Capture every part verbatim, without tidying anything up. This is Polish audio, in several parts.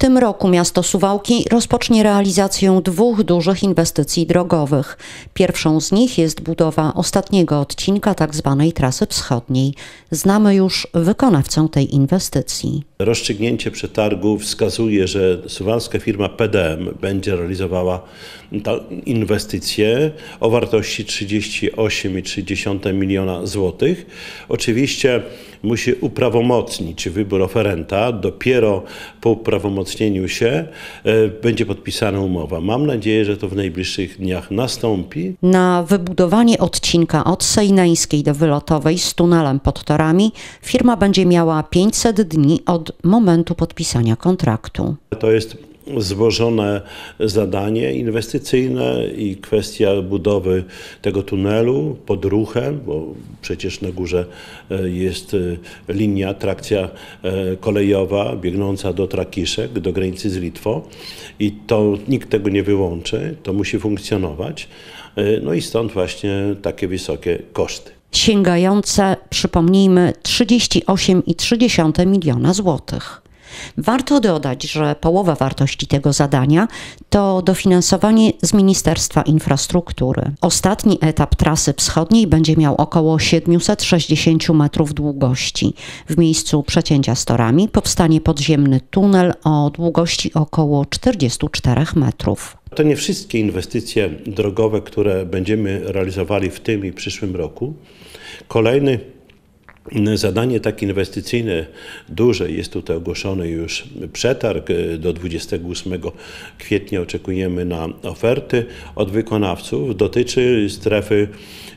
tym roku miasto Suwałki rozpocznie realizację dwóch dużych inwestycji drogowych. Pierwszą z nich jest budowa ostatniego odcinka tzw. trasy wschodniej. Znamy już wykonawcę tej inwestycji. Rozstrzygnięcie przetargu wskazuje, że suwalska firma P D M będzie realizowała tę inwestycję o wartości trzydzieści osiem przecinek trzy miliona złotych. Oczywiście musi uprawomocnić wybór oferenta. Dopiero po uprawomocnieniu się będzie podpisana umowa. Mam nadzieję, że to w najbliższych dniach nastąpi. Na wybudowanie odcinka od Sejneńskiej do Wylotowej z tunelem pod torami firma będzie miała pięćset dni od momentu podpisania kontraktu. To jest złożone zadanie inwestycyjne i kwestia budowy tego tunelu pod ruchem, bo przecież na górze jest linia, trakcja kolejowa biegnąca do Trakiszek, do granicy z Litwą i to nikt tego nie wyłączy, to musi funkcjonować. No i stąd właśnie takie wysokie koszty. Sięgające, przypomnijmy, trzydzieści osiem przecinek trzy miliona złotych. Warto dodać, że połowa wartości tego zadania to dofinansowanie z Ministerstwa Infrastruktury. Ostatni etap trasy wschodniej będzie miał około siedemset sześćdziesiąt metrów długości. W miejscu przecięcia z torami powstanie podziemny tunel o długości około czterdziestu czterech metrów. To nie wszystkie inwestycje drogowe, które będziemy realizowali w tym i przyszłym roku. Kolejny zadanie takie inwestycyjne duże, jest tutaj ogłoszony już przetarg. Do dwudziestego ósmego kwietnia oczekujemy na oferty od wykonawców. Dotyczy strefy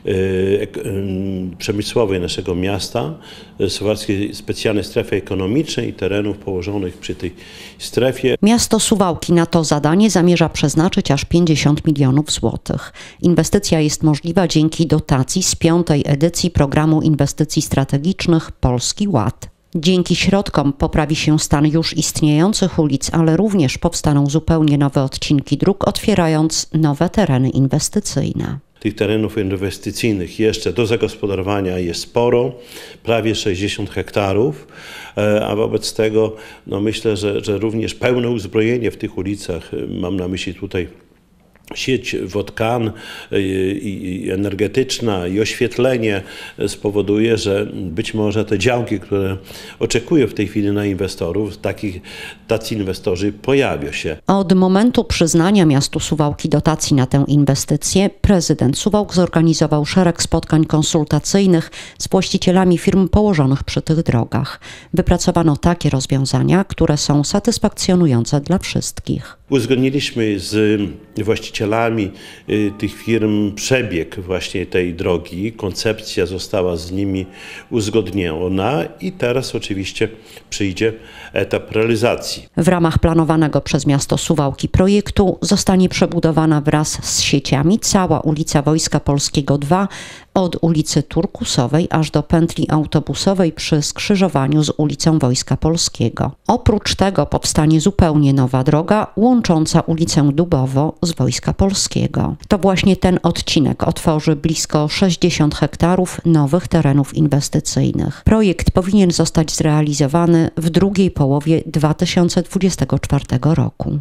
przemysłowej naszego miasta, Suwalskiej Specjalnej Strefy Ekonomicznej i terenów położonych przy tej strefie. Miasto Suwałki na to zadanie zamierza przeznaczyć aż pięćdziesiąt milionów złotych. Inwestycja jest możliwa dzięki dotacji z piątej edycji Programu Inwestycji Strategicznych Polski Ład. Dzięki środkom poprawi się stan już istniejących ulic, ale również powstaną zupełnie nowe odcinki dróg, otwierając nowe tereny inwestycyjne. Tych terenów inwestycyjnych jeszcze do zagospodarowania jest sporo, prawie sześćdziesiąt hektarów, a wobec tego no myślę, że, że również pełne uzbrojenie w tych ulicach, mam na myśli tutaj sieć wodkan i energetyczna i oświetlenie spowoduje, że być może te działki, które oczekują w tej chwili na inwestorów, takich, tacy inwestorzy pojawią się. Od momentu przyznania miastu Suwałki dotacji na tę inwestycję prezydent Suwałk zorganizował szereg spotkań konsultacyjnych z właścicielami firm położonych przy tych drogach. Wypracowano takie rozwiązania, które są satysfakcjonujące dla wszystkich. Uzgodniliśmy z właścicielami tych firm przebieg właśnie tej drogi. Koncepcja została z nimi uzgodniona i teraz oczywiście przyjdzie etap realizacji. W ramach planowanego przez miasto Suwałki projektu zostanie przebudowana wraz z sieciami cała ulica Wojska Polskiego dwa od ulicy Turkusowej aż do pętli autobusowej przy skrzyżowaniu z ulicą Wojska Polskiego. Oprócz tego powstanie zupełnie nowa droga łącząca ulicę Dubowo z Wojska Polskiego. To właśnie ten odcinek otworzy blisko sześćdziesiąt hektarów nowych terenów inwestycyjnych. Projekt powinien zostać zrealizowany w drugiej połowie dwa tysiące dwudziestego czwartego roku.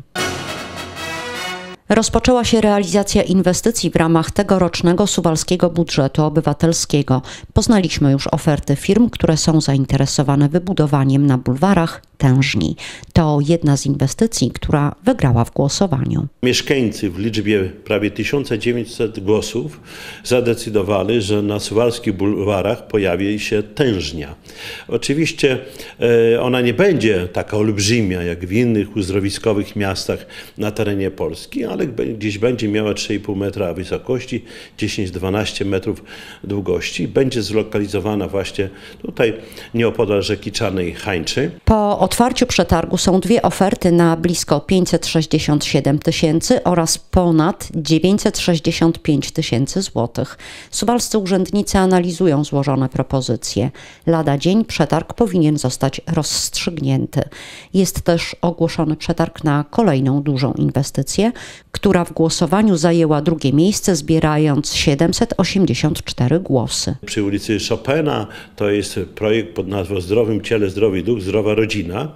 Rozpoczęła się realizacja inwestycji w ramach tegorocznego suwalskiego budżetu obywatelskiego. Poznaliśmy już oferty firm, które są zainteresowane wybudowaniem na bulwarach tężni. To jedna z inwestycji, która wygrała w głosowaniu. Mieszkańcy w liczbie prawie tysiąc dziewięćset głosów zadecydowali, że na suwalskich bulwarach pojawi się tężnia. Oczywiście ona nie będzie taka olbrzymia jak w innych uzdrowiskowych miastach na terenie Polski, ale gdzieś będzie miała trzy i pół metra wysokości, dziesięć do dwunastu metrów długości. Będzie zlokalizowana właśnie tutaj nieopodal rzeki Czarnej Hańczy. Po otwarciu przetargu są dwie oferty na blisko pięćset sześćdziesiąt siedem tysięcy oraz ponad dziewięćset sześćdziesiąt pięć tysięcy złotych. Suwalscy urzędnicy analizują złożone propozycje. Lada dzień przetarg powinien zostać rozstrzygnięty. Jest też ogłoszony przetarg na kolejną dużą inwestycję, która w głosowaniu zajęła drugie miejsce, zbierając siedemset osiemdziesiąt cztery głosy. Przy ulicy Chopina to jest projekt pod nazwą Zdrowym Ciele, Zdrowy Duch, Zdrowa Rodzina. powstania.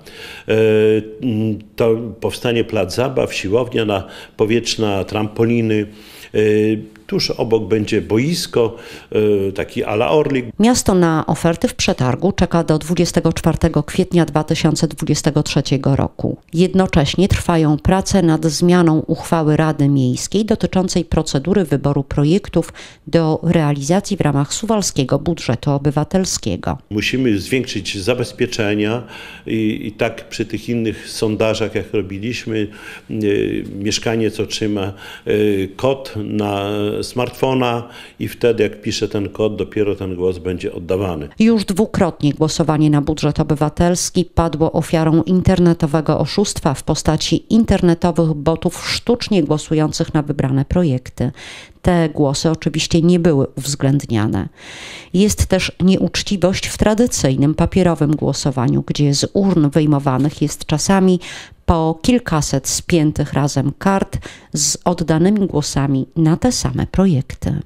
To powstanie plac zabaw, siłownia powietrzna, trampoliny. Tuż obok będzie boisko, taki a la Orlik. Miasto na oferty w przetargu czeka do dwudziestego czwartego kwietnia dwa tysiące dwudziestego trzeciego roku. Jednocześnie trwają prace nad zmianą uchwały Rady Miejskiej dotyczącej procedury wyboru projektów do realizacji w ramach suwalskiego budżetu obywatelskiego. Musimy zwiększyć zabezpieczenia i, i tak przy tych innych sondażach, jak robiliśmy, y, mieszkaniec otrzyma y, kod na smartfona i wtedy, jak pisze ten kod, dopiero ten głos będzie oddawany. Już dwukrotnie głosowanie na budżet obywatelski padło ofiarą internetowego oszustwa w postaci internetowych botów sztucznie głosujących na wybrane projekty. Te głosy oczywiście nie były uwzględniane. Jest też nieuczciwość w tradycyjnym papierowym głosowaniu, gdzie z urn wyjmowanych jest czasami po kilkaset spiętych razem kart z oddanymi głosami na te same projekty.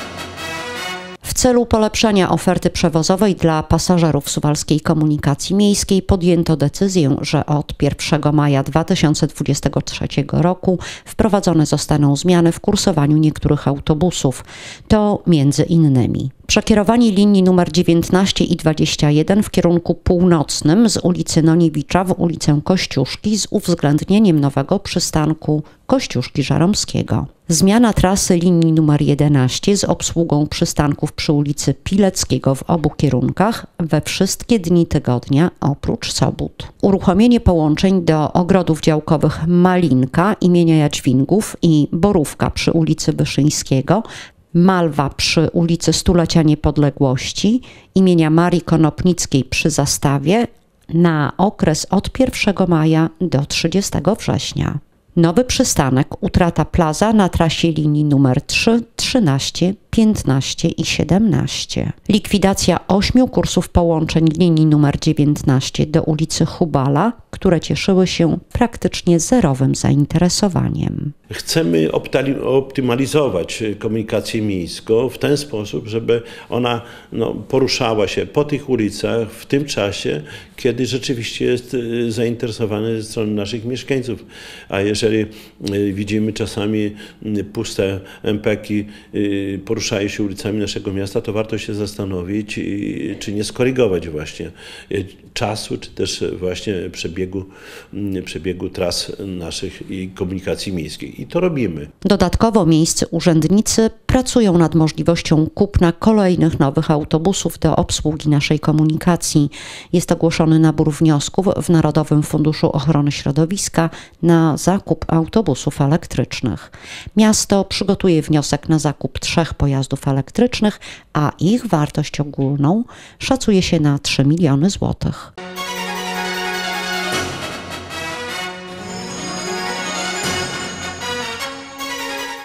W celu polepszenia oferty przewozowej dla pasażerów suwalskiej komunikacji miejskiej podjęto decyzję, że od pierwszego maja dwa tysiące dwudziestego trzeciego roku wprowadzone zostaną zmiany w kursowaniu niektórych autobusów. To między innymi przekierowanie linii numer dziewiętnaście i dwadzieścia jeden w kierunku północnym z ulicy Noniewicza w ulicę Kościuszki z uwzględnieniem nowego przystanku Kościuszki Żaromskiego. Zmiana trasy linii numer jedenaście z obsługą przystanków przy ulicy Pileckiego w obu kierunkach we wszystkie dni tygodnia oprócz sobót. Uruchomienie połączeń do ogrodów działkowych Malinka imienia Jadźwingów i Borówka przy ulicy Wyszyńskiego, Malwa przy ulicy Stulecia Niepodległości imienia Marii Konopnickiej przy Zastawie na okres od pierwszego maja do trzydziestego września. Nowy przystanek Utrata Plaza na trasie linii numer trzy, trzynaście, piętnaście i siedemnaście. Likwidacja ośmiu kursów połączeń linii numer dziewiętnaście do ulicy Hubala, które cieszyły się praktycznie zerowym zainteresowaniem. Chcemy optymalizować komunikację miejską w ten sposób, żeby ona no, poruszała się po tych ulicach w tym czasie, kiedy rzeczywiście jest zainteresowany ze strony naszych mieszkańców. A jeżeli widzimy czasami puste em pe ki poruszają się ulicami naszego miasta, to warto się zastanowić, czy nie skorygować właśnie czasu, czy też właśnie przebiegu, przebiegu tras naszych i komunikacji miejskiej. I to robimy. Dodatkowo miejscy urzędnicy pracują nad możliwością kupna kolejnych nowych autobusów do obsługi naszej komunikacji. Jest ogłoszony nabór wniosków w Narodowym Funduszu Ochrony Środowiska na zakup autobusów elektrycznych. Miasto przygotuje wniosek na zakup trzech pojazdów elektrycznych, a ich wartość ogólną szacuje się na trzy miliony złotych.